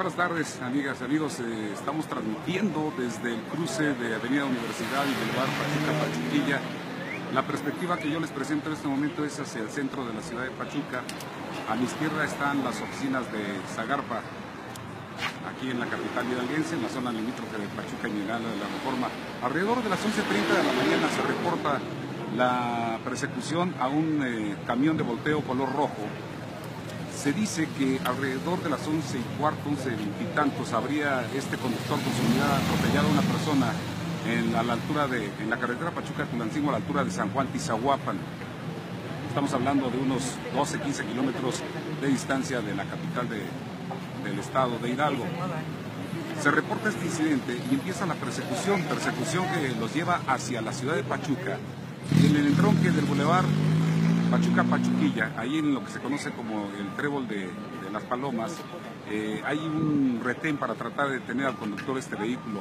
Buenas tardes, amigas y amigos. Estamos transmitiendo desde el cruce de Avenida Universidad y Boulevard Pachuca-Pachuquilla. La perspectiva que yo les presento en este momento es hacia el centro de la ciudad de Pachuca. A mi izquierda están las oficinas de Zagarpa, aquí en la capital hidalguense, en la zona limítrofe de Pachuca y Mineral de la Reforma. Alrededor de las 11:30 de la mañana se reporta la persecución a un camión de volteo color rojo. Se dice que alrededor de las 11:15, 11:20 y tantos, habría este conductor con su unidad atropellado a una persona en la carretera Pachuca-Tulancingo, a la altura de San Juan Tizahuapan. Estamos hablando de unos 12, 15 kilómetros de distancia de la capital del estado de Hidalgo. Se reporta este incidente y empieza la persecución que los lleva hacia la ciudad de Pachuca. En el entronque del bulevar Pachuca-Pachuquilla, ahí en lo que se conoce como el trébol de las Palomas, hay un retén para tratar de detener al conductor de este vehículo.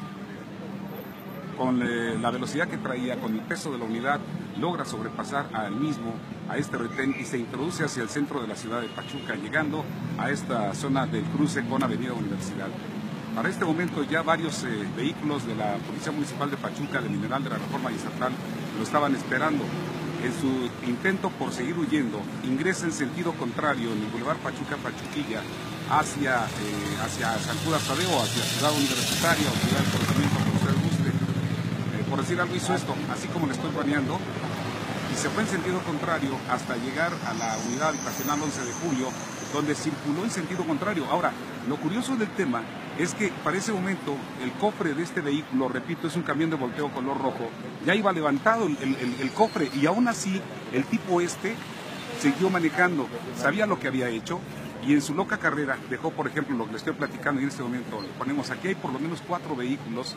Con la velocidad que traía, con el peso de la unidad, logra sobrepasar a este retén y se introduce hacia el centro de la ciudad de Pachuca, llegando a esta zona del cruce con Avenida Universidad. Para este momento ya varios vehículos de la Policía Municipal de Pachuca, de Mineral de la Reforma y Estatal, lo estaban esperando. En su intento por seguir huyendo, ingresa en sentido contrario en el bulevar Pachuca-Pachuquilla hacia San Judas Tadeo, hacia Ciudad Universitaria o Ciudad del Corregimiento, como usted guste. Por decir algo, hizo esto, así como le estoy planeando, y se fue en sentido contrario hasta llegar a la unidad habitacional 11 de julio, donde circuló en sentido contrario. Ahora, lo curioso del tema es que para ese momento el cofre de este vehículo, repito, es un camión de volteo color rojo, ya iba levantado el cofre, y aún así el tipo siguió manejando, sabía lo que había hecho, y en su loca carrera dejó, por ejemplo, lo que le estoy platicando en este momento, le ponemos aquí, hay por lo menos cuatro vehículos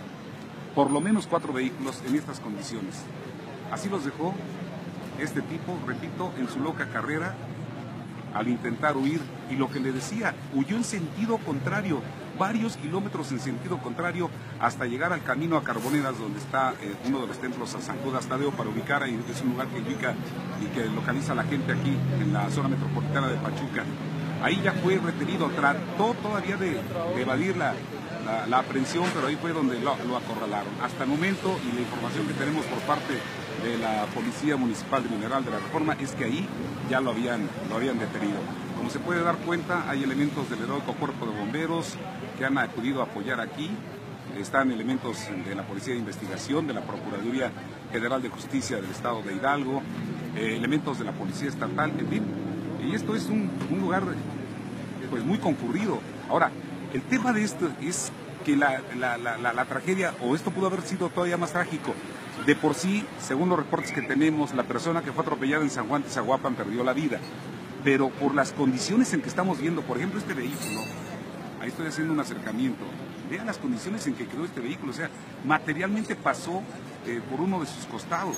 en estas condiciones. Así los dejó este tipo, repito, en su loca carrera, al intentar huir. Y lo que le decía, huyó en sentido contrario, varios kilómetros en sentido contrario, hasta llegar al camino a Carboneras, donde está uno de los templos a San Judas Tadeo, para ubicar ahí. Es un lugar que ubica y que localiza a la gente aquí en la zona metropolitana de Pachuca. Ahí ya fue retenido, trató todavía de evadir la aprehensión, pero ahí fue donde lo acorralaron. Hasta el momento, y la información que tenemos por parte de la Policía Municipal de Mineral de la Reforma, es que ahí ya lo habían detenido. Como se puede dar cuenta, hay elementos del heroico Cuerpo de Bomberos que han acudido a apoyar aquí. Están elementos de la Policía de Investigación, de la Procuraduría Federal de Justicia del Estado de Hidalgo, elementos de la Policía Estatal, en fin. Y esto es un lugar pues muy concurrido. Ahora, el tema de esto es que la tragedia, o esto pudo haber sido todavía más trágico. De por sí, según los reportes que tenemos, la persona que fue atropellada en San Juan Tizahuapan perdió la vida. Pero por las condiciones en que estamos viendo, por ejemplo, este vehículo, ahí estoy haciendo un acercamiento, vean las condiciones en que quedó este vehículo, o sea, materialmente pasó por uno de sus costados.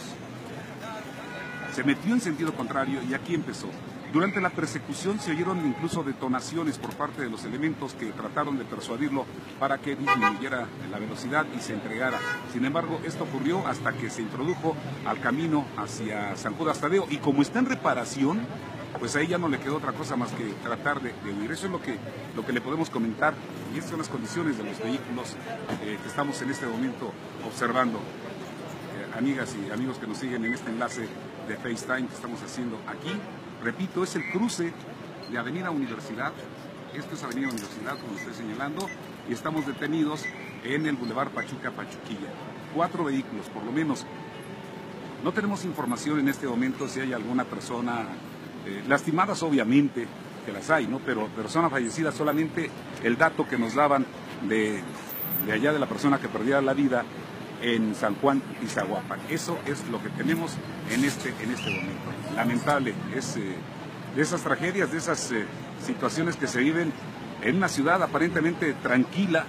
Se metió en sentido contrario y aquí empezó. Durante la persecución se oyeron incluso detonaciones por parte de los elementos que trataron de persuadirlo para que disminuyera la velocidad y se entregara. Sin embargo, esto ocurrió hasta que se introdujo al camino hacia San Judas Tadeo, y como está en reparación, pues ahí ya no le quedó otra cosa más que tratar de huir. Eso es lo que le podemos comentar, y estas son las condiciones de los vehículos que estamos en este momento observando. Amigas y amigos que nos siguen en este enlace de FaceTime que estamos haciendo aquí, repito, es el cruce de Avenida Universidad. Esto es Avenida Universidad, como estoy señalando, y estamos detenidos en el bulevar Pachuca-Pachuquilla. 4 vehículos, por lo menos. No tenemos información en este momento si hay alguna persona lastimadas, obviamente, que las hay, ¿no? Pero persona fallecida, solamente el dato que nos daban de allá de la persona que perdiera la vida en San Juan Tizahuapan. Eso es lo que tenemos en este momento. Lamentable, es de esas tragedias, de esas situaciones que se viven en una ciudad aparentemente tranquila,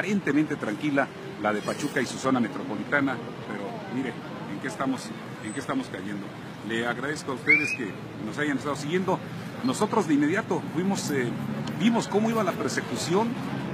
la de Pachuca y su zona metropolitana, pero mire, ¿en qué estamos cayendo? Le agradezco a ustedes que nos hayan estado siguiendo. Nosotros de inmediato vimos cómo iba la persecución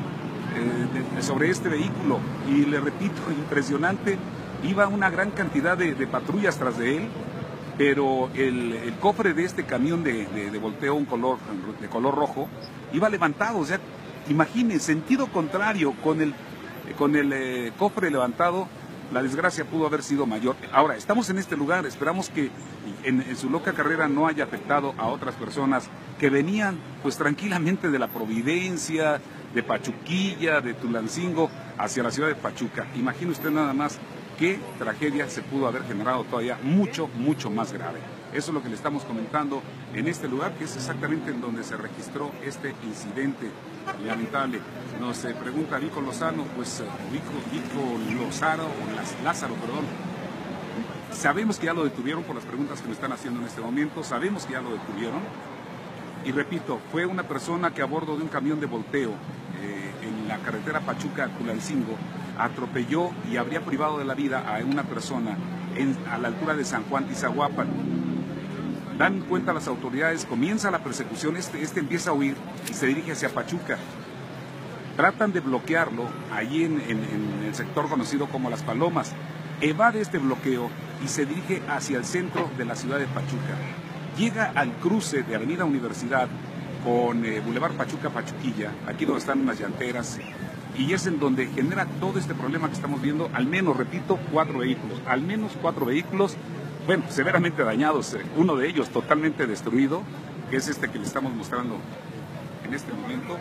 sobre este vehículo, y le repito, impresionante, iba una gran cantidad de patrullas tras de él, pero el cofre de este camión de volteo de color rojo iba levantado, o sea, Imaginen, sentido contrario, con el cofre levantado, la desgracia pudo haber sido mayor. Ahora, estamos en este lugar, esperamos que en su loca carrera no haya afectado a otras personas que venían pues tranquilamente de la Providencia, de Pachuquilla, de Tulancingo, hacia la ciudad de Pachuca. Imagine usted nada más qué tragedia se pudo haber generado todavía mucho, mucho más grave. Eso es lo que le estamos comentando en este lugar, que es exactamente en donde se registró este incidente lamentable. Nos pregunta Vico Lozano, pues Vico Lázaro, perdón. Sabemos que ya lo detuvieron por las preguntas que me están haciendo en este momento, sabemos que ya lo detuvieron. Y repito, fue una persona que a bordo de un camión de volteo en la carretera Pachuca-Tulancingo atropelló y habría privado de la vida a una persona a la altura de San Juan Tizahuapan. Dan cuenta las autoridades, comienza la persecución, este empieza a huir y se dirige hacia Pachuca. Tratan de bloquearlo allí en el sector conocido como Las Palomas. Evade este bloqueo y se dirige hacia el centro de la ciudad de Pachuca. Llega al cruce de Avenida Universidad con Boulevard Pachuca-Pachuquilla, aquí donde están unas llanteras, y es en donde genera todo este problema que estamos viendo, al menos, repito, 4 vehículos, al menos 4 vehículos, bueno, severamente dañados, uno de ellos totalmente destruido, que es este que le estamos mostrando en este momento.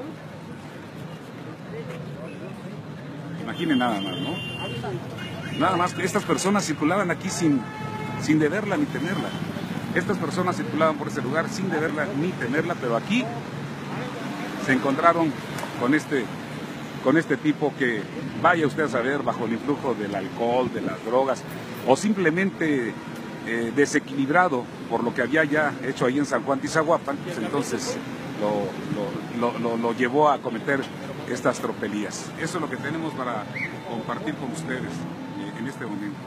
Imaginen nada más, ¿no? Nada más que estas personas circulaban aquí sin deberla ni temerla. Estas personas circulaban por ese lugar sin deberla ni temerla, pero aquí se encontraron con este tipo que, vaya usted a saber, bajo el influjo del alcohol, de las drogas, o simplemente desequilibrado por lo que había ya hecho ahí en San Juan Tizahuapan, pues entonces lo llevó a cometer estas tropelías. Eso es lo que tenemos para compartir con ustedes en este momento.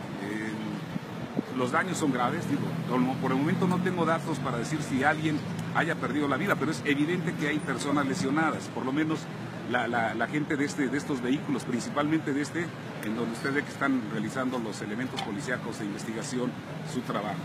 Los daños son graves, digo, por el momento no tengo datos para decir si alguien haya perdido la vida, pero es evidente que hay personas lesionadas, por lo menos la gente de estos vehículos, principalmente de en donde usted ve que están realizando los elementos policíacos de investigación su trabajo.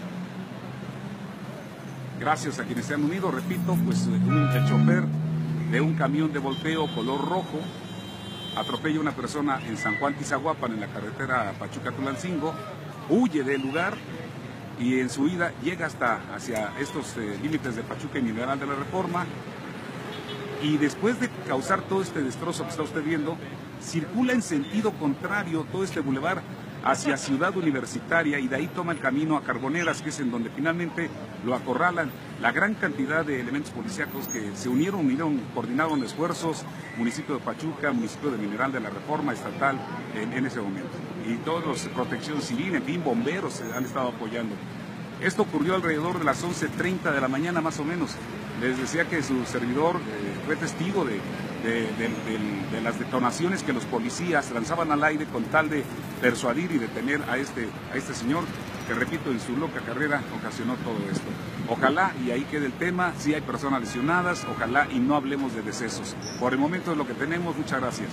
Gracias a quienes se han unido, repito, pues el chofer de un camión de volteo color rojo atropella a una persona en San Juan Tizahuapan, en la carretera Pachuca-Tulancingo, huye del lugar y en su huida llega hacia estos límites de Pachuca y Mineral de la Reforma, y después de causar todo este destrozo que está usted viendo, circula en sentido contrario todo este bulevar hacia Ciudad Universitaria, y de ahí toma el camino a Carboneras, que es en donde finalmente lo acorralan la gran cantidad de elementos policíacos que se unieron, coordinaron esfuerzos, municipio de Pachuca, municipio de Mineral de la Reforma estatal en ese momento. Y todos los protección civil, en fin, bomberos se han estado apoyando. Esto ocurrió alrededor de las 11:30 de la mañana más o menos. Les decía que su servidor fue testigo de las detonaciones que los policías lanzaban al aire con tal de persuadir y detener a este señor, que repito, en su loca carrera ocasionó todo esto. Ojalá y ahí quede el tema, si hay personas lesionadas, ojalá y no hablemos de decesos. Por el momento es lo que tenemos, muchas gracias.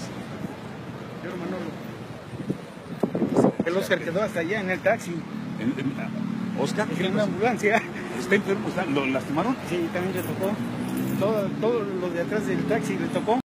El Oscar quedó hasta allá en el taxi. ¿Oscar? En una ambulancia. ¿Está enfermo? ¿Lo lastimaron? Sí, también le tocó. Todo lo de atrás del taxi le tocó.